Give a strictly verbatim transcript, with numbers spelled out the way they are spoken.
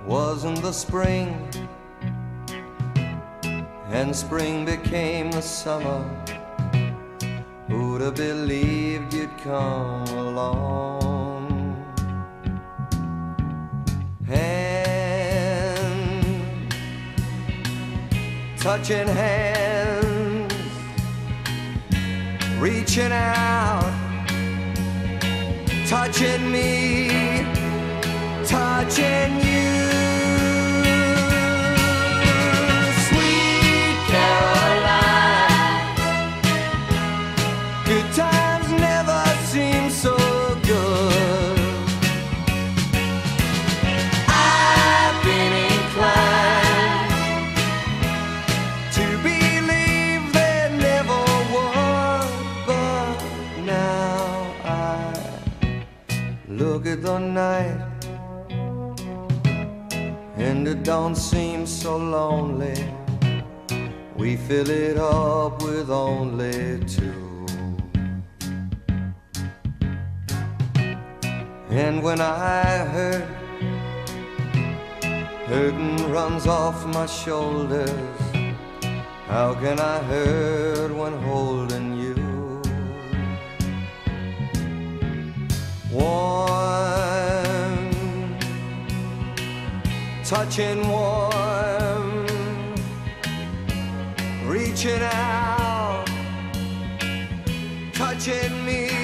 wasn't the spring, and spring became the summer. Who'd have believed you'd come along? Hand, touching hands, reaching out, touching me, touching you. Sweet Caroline, good times never seem so good. I've been inclined to believe there never was, but now I look at the night and it don't seem so lonely. We fill it up with only two. And when I hurt, hurting runs off my shoulders. How can I hurt when holding you? Warm, touching warm, reaching out, touching me.